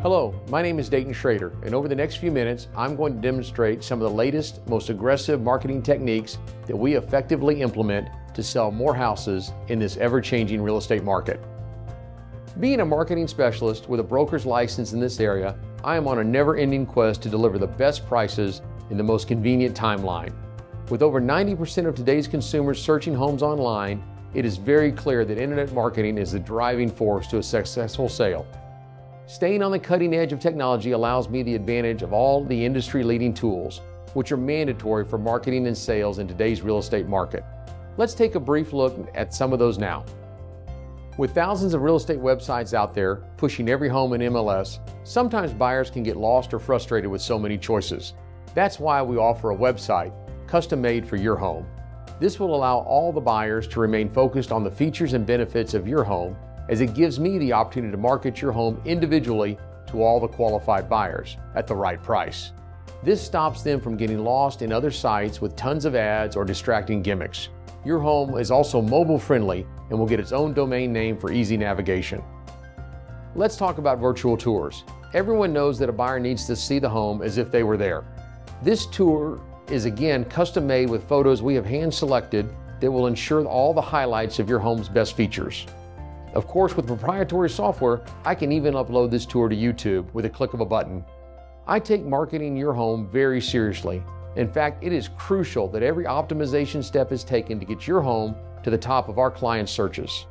Hello, my name is Dayton Schrader, and over the next few minutes, I'm going to demonstrate some of the latest, most aggressive marketing techniques that we effectively implement to sell more houses in this ever-changing real estate market. Being a marketing specialist with a broker's license in this area, I am on a never-ending quest to deliver the best prices in the most convenient timeline. With over 90% of today's consumers searching homes online, it is very clear that internet marketing is the driving force to a successful sale. Staying on the cutting edge of technology allows me the advantage of all the industry-leading tools, which are mandatory for marketing and sales in today's real estate market. Let's take a brief look at some of those now. With thousands of real estate websites out there pushing every home in MLS, sometimes buyers can get lost or frustrated with so many choices. That's why we offer a website custom-made for your home. This will allow all the buyers to remain focused on the features and benefits of your home, as it gives me the opportunity to market your home individually to all the qualified buyers at the right price. This stops them from getting lost in other sites with tons of ads or distracting gimmicks. Your home is also mobile friendly and will get its own domain name for easy navigation. Let's talk about virtual tours. Everyone knows that a buyer needs to see the home as if they were there. This tour is again custom made with photos we have hand selected that will ensure all the highlights of your home's best features. Of course, with proprietary software, I can even upload this tour to YouTube with a click of a button. I take marketing your home very seriously. In fact, it is crucial that every optimization step is taken to get your home to the top of our clients' searches.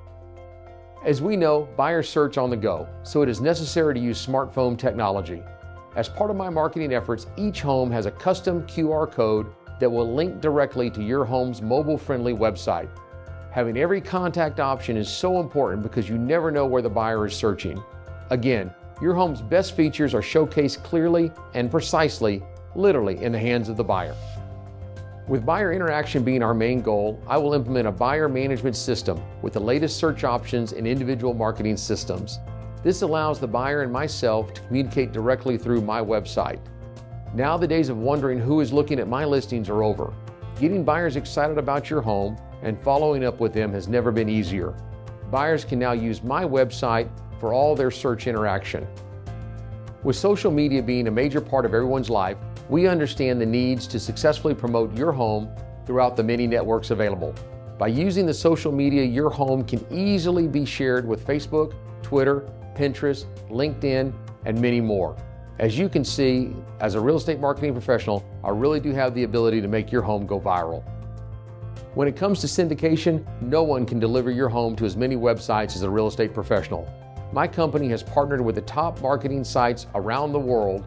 As we know, buyers search on the go, so it is necessary to use smartphone technology. As part of my marketing efforts, each home has a custom QR code that will link directly to your home's mobile-friendly website. Having every contact option is so important because you never know where the buyer is searching. Again, your home's best features are showcased clearly and precisely, literally in the hands of the buyer. With buyer interaction being our main goal, I will implement a buyer management system with the latest search options and individual marketing systems. This allows the buyer and myself to communicate directly through my website. Now the days of wondering who is looking at my listings are over. Getting buyers excited about your home and following up with them has never been easier. Buyers can now use my website for all their search interaction. With social media being a major part of everyone's life, we understand the needs to successfully promote your home throughout the many networks available. By using the social media, your home can easily be shared with Facebook, Twitter, Pinterest, LinkedIn, and many more. As you can see, as a real estate marketing professional, I really do have the ability to make your home go viral. When it comes to syndication, no one can deliver your home to as many websites as a real estate professional. My company has partnered with the top marketing sites around the world.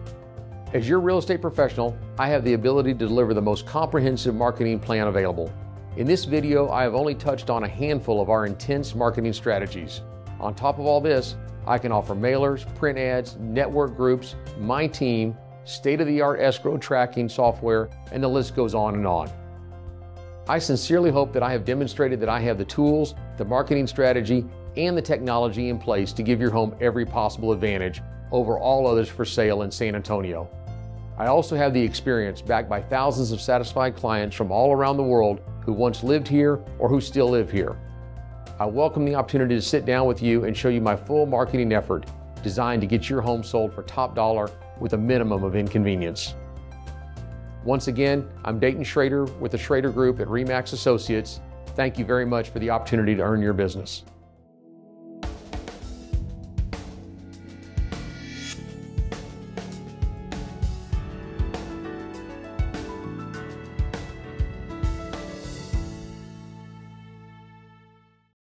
As your real estate professional, I have the ability to deliver the most comprehensive marketing plan available. In this video, I have only touched on a handful of our intense marketing strategies. On top of all this, I can offer mailers, print ads, network groups, my team, state-of-the-art escrow tracking software, and the list goes on and on. I sincerely hope that I have demonstrated that I have the tools, the marketing strategy, and the technology in place to give your home every possible advantage over all others for sale in San Antonio. I also have the experience backed by thousands of satisfied clients from all around the world who once lived here or who still live here. I welcome the opportunity to sit down with you and show you my full marketing effort designed to get your home sold for top dollar with a minimum of inconvenience. Once again, I'm Dayton Schrader with the Schrader Group at RE/MAX Associates. Thank you very much for the opportunity to earn your business.